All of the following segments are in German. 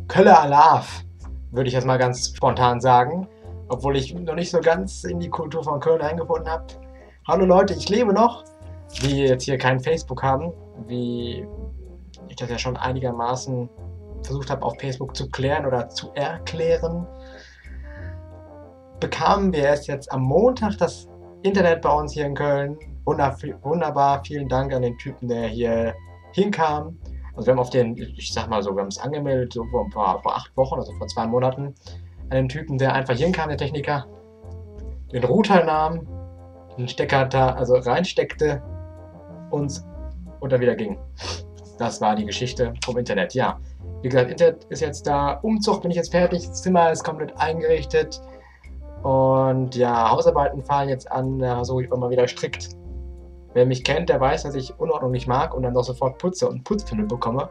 Kölle Alarv, würde ich jetzt mal ganz spontan sagen. Obwohl ich noch nicht so ganz in die Kultur von Köln eingefunden habe. Hallo Leute, ich lebe noch. Die jetzt hier kein Facebook haben, wie ich das ja schon einigermaßen versucht habe auf Facebook zu klären oder zu erklären, bekamen wir erst jetzt am Montag das Internet bei uns hier in Köln. Wunderbar, vielen Dank an den Typen, der hier hinkam. Also wir haben auf den, ich sag mal so, wir haben es angemeldet so vor 8 Wochen, also vor 2 Monaten, an den Typen, der einfach hinkam, der Techniker, den Router nahm, den Stecker da, also reinsteckte und dann wieder ging. Das war die Geschichte vom Internet, ja. Wie gesagt, Internet ist jetzt da, Umzug bin ich jetzt fertig, das Zimmer ist komplett eingerichtet und ja, Hausarbeiten fallen jetzt an, da versuche ich immer wieder strikt. Wer mich kennt, der weiß, dass ich Unordnung nicht mag und dann auch sofort putze und Putzfimmel bekomme.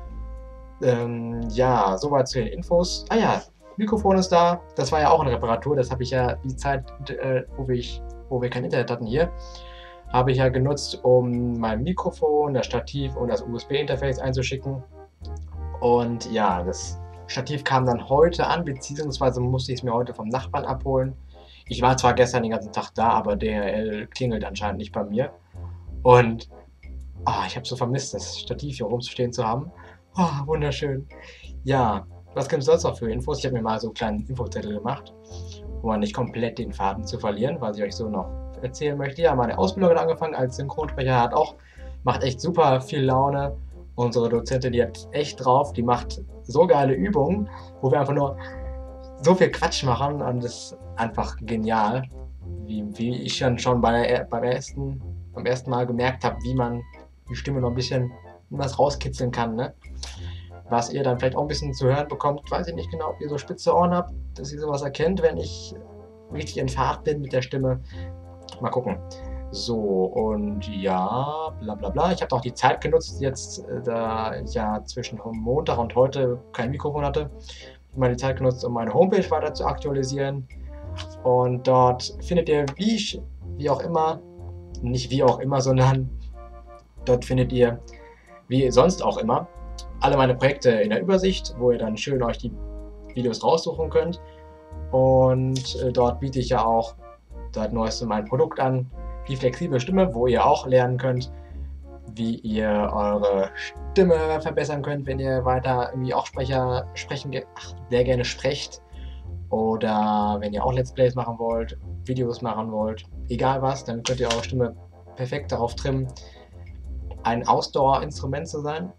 Ja, soweit zu den Infos. Ah ja, Mikrofon ist da. Das war ja auch eine Reparatur. Das habe ich ja die Zeit, wo wir kein Internet hatten hier, habe ich ja genutzt, um mein Mikrofon, das Stativ und das USB-Interface einzuschicken. Und ja, das Stativ kam dann heute an, beziehungsweise musste ich es mir heute vom Nachbarn abholen. Ich war zwar gestern den ganzen Tag da, aber DHL klingelt anscheinend nicht bei mir. Und ich habe so vermisst, das Stativ hier rumstehen zu haben. Wunderschön. Ja, was gibt es sonst noch für Infos? Ich habe mir mal so einen kleinen Infozettel gemacht, um nicht komplett den Faden zu verlieren, was ich euch so noch erzählen möchte. Ja, meine Ausbildung hat angefangen als Synchronsprecher, macht echt super viel Laune. Unsere Dozentin, die hat echt drauf, die macht so geile Übungen, wo wir einfach nur so viel Quatsch machen und das ist einfach genial. Wie ich dann schon beim ersten Mal gemerkt habe, wie man die Stimme noch ein bisschen was rauskitzeln kann, ne? Was ihr dann vielleicht auch ein bisschen zu hören bekommt, weiß ich nicht genau, ob ihr so spitze Ohren habt, dass ihr sowas erkennt, wenn ich richtig in Fahrt bin mit der Stimme. Mal gucken. So, und ja, bla bla bla. Ich habe auch die Zeit genutzt, jetzt, da ich ja zwischen Montag und heute kein Mikrofon hatte, meine Zeit genutzt, um meine Homepage weiter zu aktualisieren. Und dort findet ihr, wie auch immer, nicht wie auch immer, sondern dort findet ihr, wie sonst auch immer, alle meine Projekte in der Übersicht, wo ihr dann schön euch die Videos raussuchen könnt. Und dort biete ich ja auch seit neuestem mein Produkt an, die flexible Stimme, wo ihr auch lernen könnt, wie ihr eure Stimme verbessern könnt, wenn ihr weiter irgendwie auch sehr gerne sprecht. Oder wenn ihr auch Let's Plays machen wollt, Videos machen wollt, egal was, dann könnt ihr eure Stimme perfekt darauf trimmen, ein Ausdauerinstrument zu sein.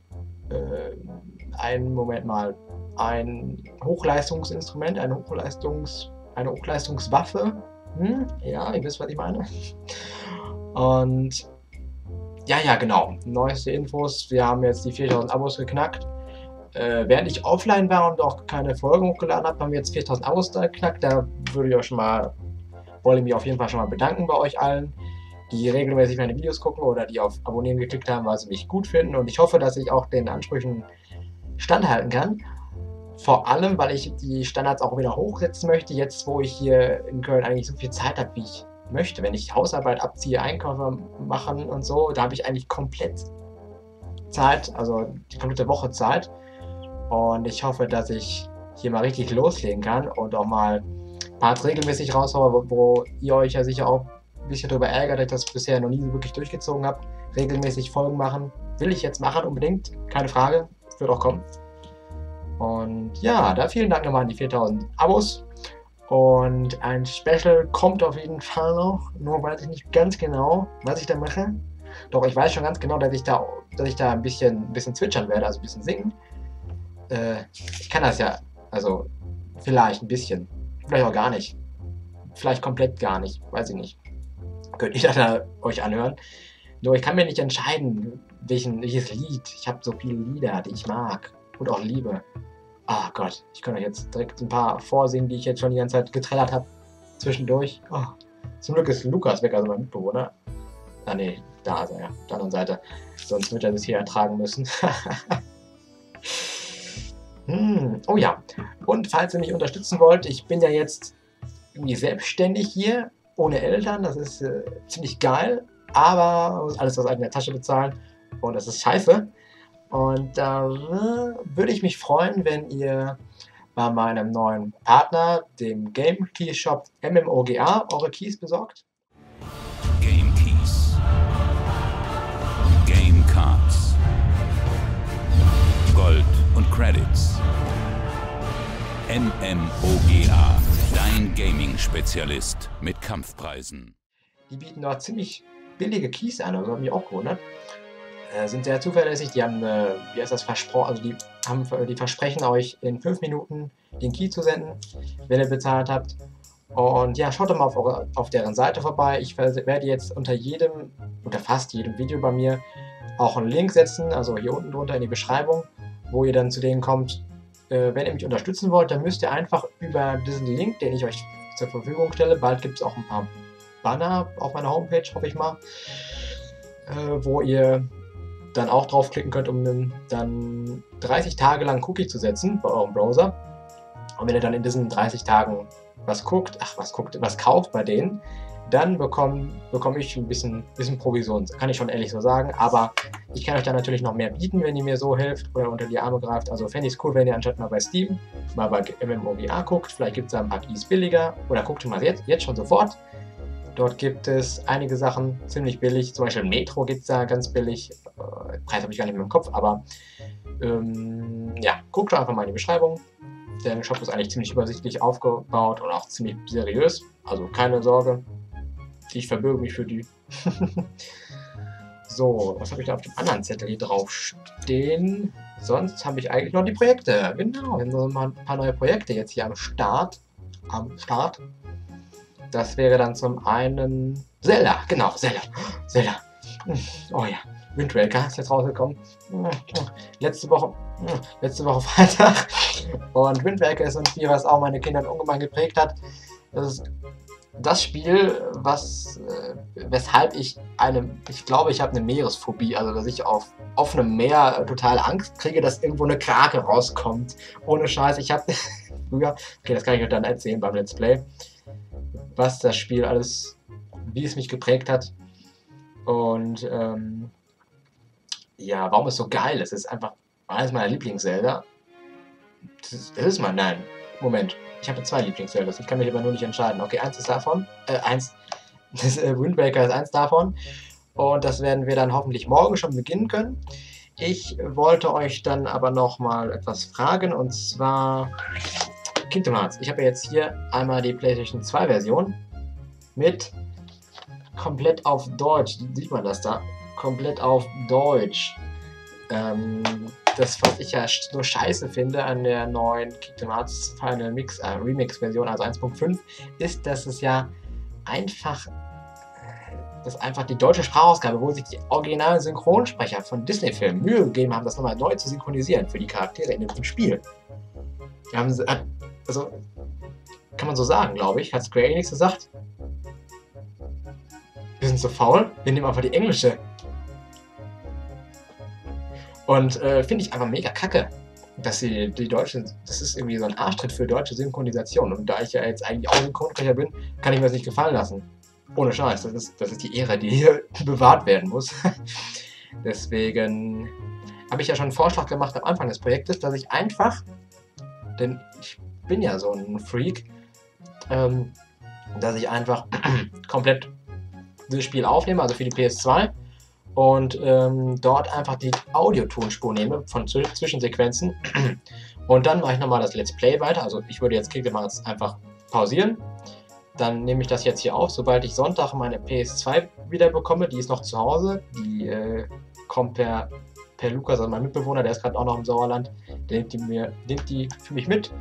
Ein Hochleistungsinstrument, eine Hochleistungswaffe. Ja, ihr wisst, was ich meine. Und ja, genau. Neueste Infos. Wir haben jetzt die 4000 Abos geknackt. Während ich offline war und auch keine Folgen hochgeladen habe, haben wir jetzt 4000 Abos da geknackt. Da wollte ich mich auf jeden Fall schon mal bedanken bei euch allen, die regelmäßig meine Videos gucken oder die auf Abonnieren geklickt haben, weil sie mich gut finden. Und ich hoffe, dass ich auch den Ansprüchen standhalten kann. Vor allem, weil ich die Standards auch wieder hochsetzen möchte, jetzt wo ich hier in Köln eigentlich so viel Zeit habe, wie ich möchte. Wenn ich Hausarbeit abziehe, Einkäufe machen und so, da habe ich eigentlich komplett Zeit, also die komplette Woche Zeit. Und ich hoffe, dass ich hier mal richtig loslegen kann und auch mal Parts regelmäßig raushaue, wo ihr euch ja sicher auch ein bisschen darüber ärgert, dass ich das bisher noch nie wirklich durchgezogen habe. Regelmäßig Folgen machen. Will ich jetzt machen, unbedingt. Keine Frage. Wird auch kommen. Und ja, da vielen Dank nochmal an die 4000 Abos. Und ein Special kommt auf jeden Fall noch. Nur weiß ich nicht ganz genau, was ich da mache. Doch ich weiß schon ganz genau, dass ich da ein bisschen zwitschern werde, also ein bisschen singen. Ich kann das ja, also vielleicht ein bisschen. Vielleicht auch gar nicht. Vielleicht komplett gar nicht. Weiß ich nicht. Könnt ihr da euch anhören. Nur ich kann mir nicht entscheiden, welches Lied. Ich habe so viele Lieder, die ich mag und auch liebe. Gott, ich kann euch jetzt direkt ein paar vorsingen, die ich jetzt schon die ganze Zeit getrellert habe. Zwischendurch. Zum Glück ist Lukas weg, also mein Mitbewohner. Nee, da ist er ja, auf der anderen Seite. Sonst wird er das hier ertragen müssen. Oh ja, und falls ihr mich unterstützen wollt, ich bin ja jetzt irgendwie selbstständig hier, ohne Eltern, das ist ziemlich geil, aber man muss alles aus eigener Tasche bezahlen und das ist scheiße. Und da würde ich mich freuen, wenn ihr bei meinem neuen Partner, dem Game Key Shop MMOGA, eure Keys besorgt. Game Keys. Game Cards. Gold und Credits. MMOGA, dein Gaming-Spezialist mit Kampfpreisen. Die bieten dort ziemlich billige Keys an, also hat mich auch gewundert. Sind sehr zuverlässig, die haben, wie heißt das, versprochen, also die versprechen euch in 5 Minuten den Key zu senden, wenn ihr bezahlt habt. Und ja, schaut doch mal auf deren Seite vorbei. Ich werde jetzt unter fast jedem Video bei mir auch einen Link setzen, also hier unten drunter in die Beschreibung, wo ihr dann zu denen kommt. Wenn ihr mich unterstützen wollt, dann müsst ihr einfach über diesen Link, den ich euch zur Verfügung stelle, bald gibt es auch ein paar Banner auf meiner Homepage, hoffe ich mal, wo ihr dann auch draufklicken könnt, um dann 30 Tage lang Cookie zu setzen bei eurem Browser. Und wenn ihr dann in diesen 30 Tagen was kauft bei denen, dann bekomme ich ein bisschen Provision, kann ich schon ehrlich so sagen. Aber ich kann euch dann natürlich noch mehr bieten, wenn ihr mir so hilft oder unter die Arme greift. Also fände ich es cool, wenn ihr anstatt mal bei Steam, mal bei MMOGA guckt. Vielleicht gibt es da ein paar Keys billiger. Oder guckt mal jetzt schon sofort. Dort gibt es einige Sachen ziemlich billig. Zum Beispiel Metro gibt es da ganz billig. Preis habe ich gar nicht mehr im Kopf, aber ja, guckt doch einfach mal in die Beschreibung. Der Shop ist eigentlich ziemlich übersichtlich aufgebaut und auch ziemlich seriös. Also keine Sorge, ich verbürge mich für die. So, was habe ich da auf dem anderen Zettel hier drauf stehen? Sonst habe ich eigentlich noch die Projekte. Genau, wir haben so ein paar neue Projekte jetzt hier am Start. Das wäre dann zum einen Zelda, genau, Zelda. Oh ja, Wind Waker ist jetzt rausgekommen. Letzte Woche Freitag. Und Wind Waker ist ein Spiel, was auch meine Kinder ungemein geprägt hat. Das ist das Spiel, weshalb ich glaube, ich habe eine Meeresphobie, also dass ich auf offenem Meer total Angst kriege, dass irgendwo eine Krake rauskommt. Ohne Scheiß, ich habe früher, okay, das kann ich euch dann erzählen beim Let's Play, was das Spiel alles, wie es mich geprägt hat. Und ja, warum es so geil ist. Es ist einfach eines meiner Lieblings-Zelda. Nein, Moment. Ich habe 2 Lieblings-Zeldas, ich kann mich aber nur nicht entscheiden. Okay, eins ist davon. Wind Waker ist eins davon. Und das werden wir dann hoffentlich morgen schon beginnen können. Ich wollte euch dann aber nochmal etwas fragen, und zwar Kingdom Hearts. Ich habe ja jetzt hier einmal die PlayStation 2 Version mit komplett auf Deutsch. Sieht man das da? Komplett auf Deutsch. Das, was ich ja so scheiße finde an der neuen Kingdom Hearts Final Remix Version, also 1.5, ist, dass es ja einfach die deutsche Sprachausgabe, wo sich die originalen Synchronsprecher von Disney-Filmen Mühe gegeben haben, das nochmal neu zu synchronisieren für die Charaktere in dem Spiel. Also, kann man so sagen, glaube ich, hat Square Enix gesagt. Wir sind so faul, wir nehmen einfach die englische. Und finde ich einfach mega kacke, dass sie die deutsche, das ist irgendwie so ein Arschtritt für deutsche Synchronisation. Und da ich ja jetzt eigentlich auch Synchronsprecher bin, kann ich mir das nicht gefallen lassen. Ohne Scheiß, das ist die Ehre, die hier bewahrt werden muss. Deswegen habe ich ja schon einen Vorschlag gemacht am Anfang des Projektes, dass ich einfach, denn ich bin ja so ein Freak, dass ich einfach komplett das Spiel aufnehme, also für die PS2, und dort einfach die Audiotonspur nehme von Zwischensequenzen und dann mache ich nochmal das Let's Play weiter. Also ich würde jetzt Kingdom Hearts einfach pausieren, dann nehme ich das jetzt hier auf. Sobald ich Sonntag meine PS2 wieder bekomme, die ist noch zu Hause, die kommt per Lukas, also mein Mitbewohner, der ist gerade auch noch im Sauerland, der nimmt die für mich mit.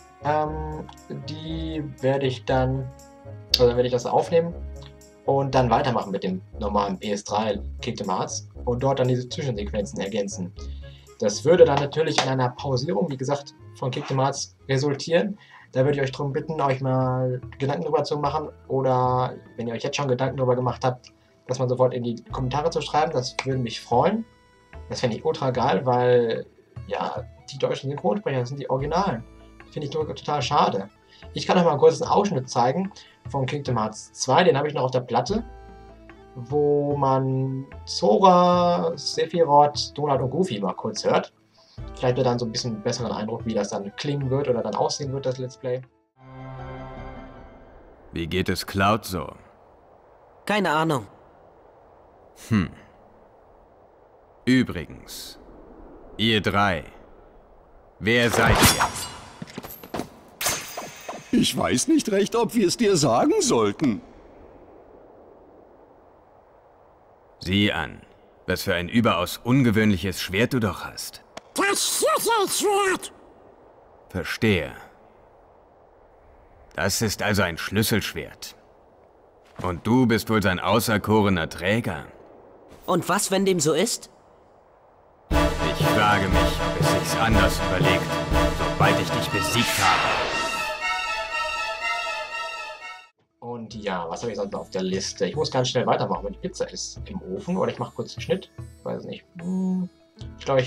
Die werde ich dann, also werde ich das aufnehmen und dann weitermachen mit dem normalen PS3 Kingdom Hearts und dort dann diese Zwischensequenzen ergänzen. Das würde dann natürlich in einer Pausierung, wie gesagt, von Kingdom Hearts resultieren. Da würde ich euch darum bitten, euch mal Gedanken darüber zu machen, oder wenn ihr euch jetzt schon Gedanken darüber gemacht habt, das mal sofort in die Kommentare zu schreiben. Das würde mich freuen. Das fände ich ultra geil, weil ja, die deutschen Synchronsprecher sind die Originalen. Finde ich total schade. Ich kann euch mal kurz einen Ausschnitt zeigen von Kingdom Hearts 2, den habe ich noch auf der Platte. wo man Sora, Sephiroth, Donald und Goofy mal kurz hört. Vielleicht wird dann so ein bisschen besseren Eindruck, wie das dann klingen wird oder dann aussehen wird, das Let's Play. Wie geht es Cloud so? Keine Ahnung. Übrigens, ihr drei, wer seid ihr? Ich weiß nicht recht, ob wir es dir sagen sollten. Sieh an, was für ein überaus ungewöhnliches Schwert du doch hast. Das Schlüsselschwert! Verstehe. Das ist also ein Schlüsselschwert. Und du bist wohl sein auserkorener Träger. Und was, wenn dem so ist? Ich frage mich, ob es sich's anders überlegt, sobald ich dich besiegt habe. Und ja, was habe ich sonst auf der Liste? Ich muss ganz schnell weitermachen, weil die Pizza ist im Ofen. Oder ich mache kurz einen Schnitt. Ich weiß es nicht. Ich glaube,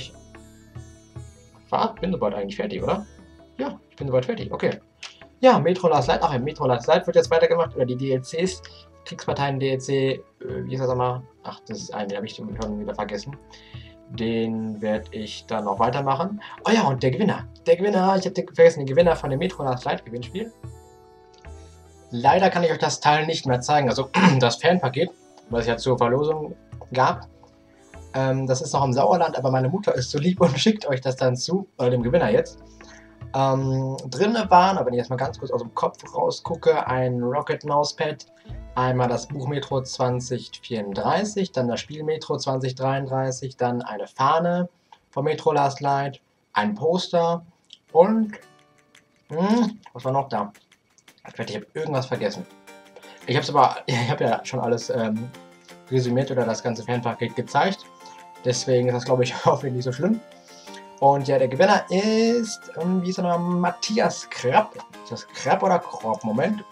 bin soweit eigentlich fertig, oder? Ja, ich bin soweit fertig. Okay. Ja, Metro Last Light. Ach, Metro Last Light wird jetzt weitergemacht. Oder die DLCs. Kriegsparteien-DLC. Wie ist das nochmal? Ach, das ist den habe ich schon wieder vergessen. Den werde ich dann noch weitermachen. Oh ja, und der Gewinner. Der Gewinner, ich habe vergessen, den Gewinner von dem Metro Last Light Gewinnspiel. Leider kann ich euch das Teil nicht mehr zeigen. Also das Fanpaket, was es ja zur Verlosung gab. Das ist noch im Sauerland, aber meine Mutter ist so lieb und schickt euch das dann zu, dem Gewinner jetzt. Drinne waren, aber wenn ich jetzt mal ganz kurz aus dem Kopf rausgucke, ein Rocket Mousepad, einmal das Buch Metro 2034, dann das Spiel Metro 2033, dann eine Fahne von Metro Last Light, ein Poster und was war noch da? Ich habe irgendwas vergessen. Ich habe ja schon alles resümiert oder das ganze Fanpaket gezeigt. Deswegen ist das, glaube ich, auch nicht so schlimm. Und ja, der Gewinner ist, wie ist er noch? Matthias Krapp. Ist das Krapp oder Kropp? Moment.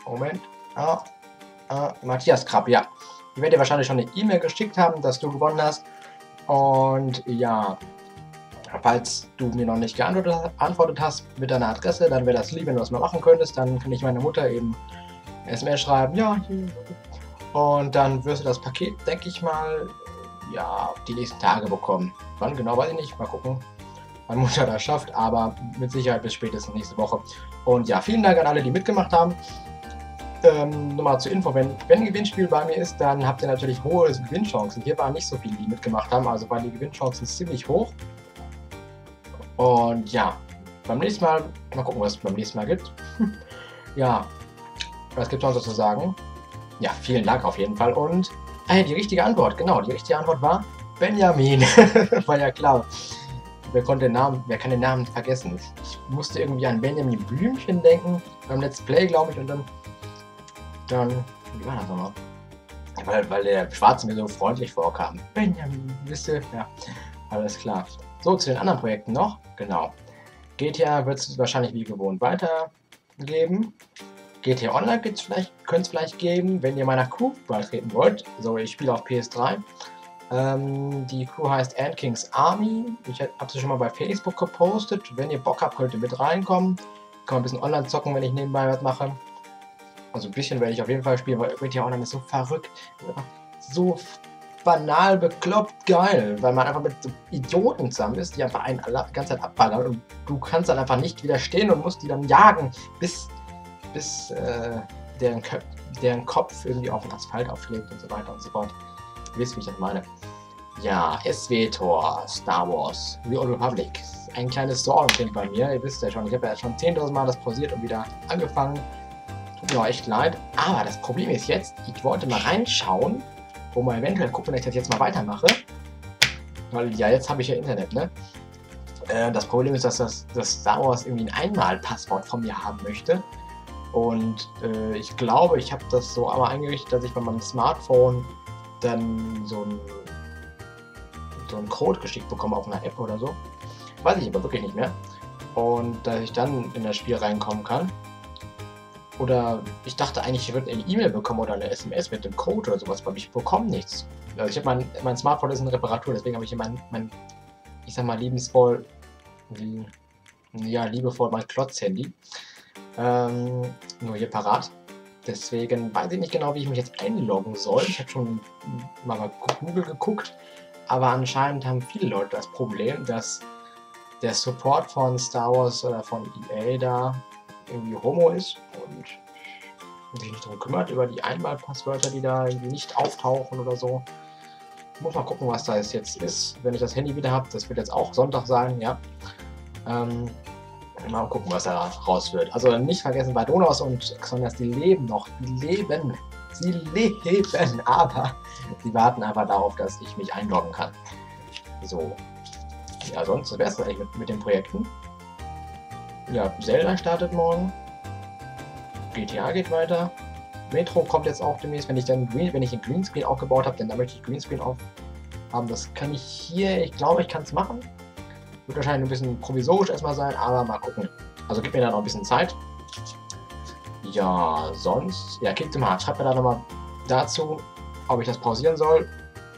Matthias Krapp, ja. Ich werde dir wahrscheinlich schon eine E-Mail geschickt haben, dass du gewonnen hast. Und ja, falls du mir noch nicht geantwortet hast mit deiner Adresse, dann wäre das lieb, wenn du das mal machen könntest. Dann kann ich meiner Mutter eben SMS schreiben, ja, hier. Und dann wirst du das Paket, denke ich mal, ja, die nächsten Tage bekommen. Wann genau, weiß ich nicht. Mal gucken, meine Mutter das schafft, aber mit Sicherheit bis spätestens nächste Woche. Und ja, vielen Dank an alle, die mitgemacht haben. Nochmal zur Info, wenn ein Gewinnspiel bei mir ist, dann habt ihr natürlich hohe Gewinnchancen. Hier waren nicht so viele, die mitgemacht haben, also waren die Gewinnchancen ziemlich hoch. Und ja, beim nächsten Mal gucken, was es beim nächsten Mal gibt. Ja, was gibt es sonst zu sagen? Ja, vielen Dank auf jeden Fall. Und die richtige Antwort, genau, die richtige Antwort war Benjamin. War ja klar. Wer kann den Namen vergessen? Ich musste irgendwie an Benjamin Blümchen denken, beim Let's Play, glaube ich, und dann, wie war das nochmal? Weil der Schwarze mir so freundlich vorkam. Benjamin, wisst ihr? Ja, alles klar. So, zu den anderen Projekten noch, genau. GTA wird es wahrscheinlich wie gewohnt weitergeben. GTA Online könnte es vielleicht geben, wenn ihr meiner Crew beitreten wollt. So, ich spiele auf PS3. Die Crew heißt Ant King's Army. Ich habe sie schon mal bei Facebook gepostet. Wenn ihr Bock habt, könnt ihr mit reinkommen. Kann man ein bisschen online zocken, wenn ich nebenbei was mache. Also ein bisschen werde ich auf jeden Fall spielen, weil GTA Online ist so verrückt. So banal, bekloppt, geil. Weil man einfach mit so Idioten zusammen ist, die einfach einen die ganze Zeit abballern. Und du kannst dann einfach nicht widerstehen und musst die dann jagen, bis deren Kopf irgendwie auf den Asphalt aufschlägt und so weiter und so fort. Ihr wisst, wie ich das meine. Ja, SWTOR, Star Wars, The Old Republic. Ein kleines Sorgenkind bei mir. Ihr wisst ja schon, ich habe ja schon 10.000 Mal das pausiert und wieder angefangen. Tut mir auch echt leid. Aber das Problem ist jetzt, ich wollte mal reinschauen, wo man eventuell gucken, wenn ich das jetzt mal weitermache. Weil ja, jetzt habe ich ja Internet, ne? Das Problem ist, dass das Star Wars irgendwie ein Einmalpasswort von mir haben möchte. Und ich glaube, ich habe das so einmal eingerichtet, dass ich bei meinem Smartphone dann so einen Code geschickt bekomme auf einer App oder so. Weiß ich aber wirklich nicht mehr. Und dass ich dann in das Spiel reinkommen kann. Oder ich dachte eigentlich, ich würde eine E-Mail bekommen oder eine SMS mit dem Code oder sowas, aber ich bekomme nichts. Also ich habe mein Smartphone ist in Reparatur, deswegen habe ich hier ich sag mal liebevoll mein Klotz-Handy. Nur hier parat. Deswegen weiß ich nicht genau, wie ich mich jetzt einloggen soll. Ich habe schon mal bei Google geguckt, aber anscheinend haben viele Leute das Problem, dass der Support von Star Wars oder von EA da irgendwie Homo ist und sich nicht darum kümmert, über die Einmalpasswörter, die da irgendwie nicht auftauchen oder so. Ich muss mal gucken, was da jetzt ist, wenn ich das Handy wieder habe. Das wird jetzt auch Sonntag sein, ja. Mal gucken, was da raus wird. Also nicht vergessen, bei Donos und Xonias, die leben noch. Sie leben, aber sie warten einfach darauf, dass ich mich einloggen kann. So. Ja, sonst wäre es eigentlich mit den Projekten. Ja, Zelda startet morgen. GTA geht weiter. Metro kommt jetzt auch demnächst, wenn ich den Greenscreen aufgebaut habe, denn da möchte ich Greenscreen aufhaben. Das kann ich hier, ich glaube, ich kann es machen. Wird wahrscheinlich ein bisschen provisorisch erstmal sein, aber mal gucken. Also gib mir da noch ein bisschen Zeit. Ja, sonst, ja, Kingdom Hearts. Schreibt mir da nochmal dazu, ob ich das pausieren soll.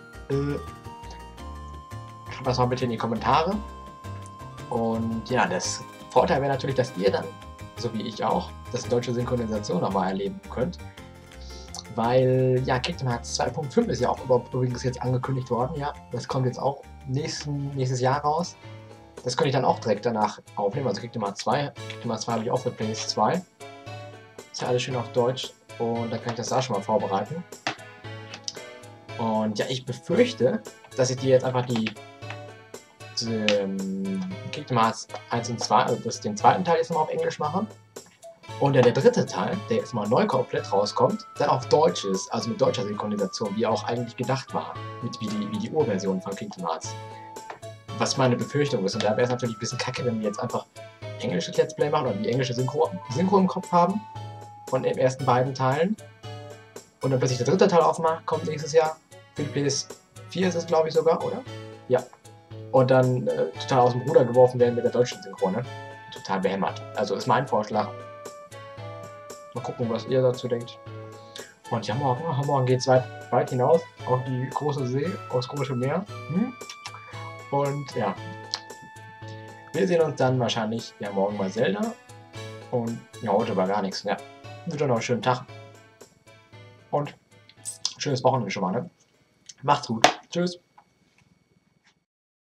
Schreibt das mal bitte in die Kommentare. Und ja, das Vorteil wäre natürlich, dass ihr dann, so wie ich auch, das deutsche Synchronisation nochmal erleben könnt. Weil, ja, Kingdom Hearts 2.5 ist ja auch übrigens jetzt angekündigt worden, ja. Das kommt jetzt auch nächstes Jahr raus. Das könnte ich dann auch direkt danach aufnehmen, also Kingdom Hearts 2. Kingdom Hearts 2 habe ich auch für PS2. Ist ja alles schön auf Deutsch und dann kann ich das da schon mal vorbereiten. Und ja, ich befürchte, dass ich dir jetzt einfach die Kingdom Hearts 1 und 2, also den zweiten Teil jetzt mal auf Englisch mache. Und dann der dritte Teil, der jetzt mal neu komplett rauskommt, dann auf Deutsch ist, also mit deutscher Synchronisation, wie auch eigentlich gedacht war, wie die Urversion von Kingdom Hearts. Was meine Befürchtung ist. Und da wäre es natürlich ein bisschen kacke, wenn wir jetzt einfach englisches Let's Play machen oder die englische Synchro im Kopf haben von den ersten beiden Teilen. Und dann plötzlich der dritte Teil aufmacht, kommt nächstes Jahr. Für die PS4 ist es, glaube ich, sogar, oder? Ja. Und dann total aus dem Ruder geworfen werden mit der deutschen Synchro, ne? Total behämmert. Also ist mein Vorschlag. Mal gucken, was ihr dazu denkt. Und ja, morgen geht es weit hinaus auf die große See, aufs große Meer. Und ja, wir sehen uns dann wahrscheinlich ja morgen bei Zelda. Und ja, heute war gar nichts. Ja, wird noch einen schönen Tag. Und schönes Wochenende schon mal, ne? Macht's gut. Tschüss.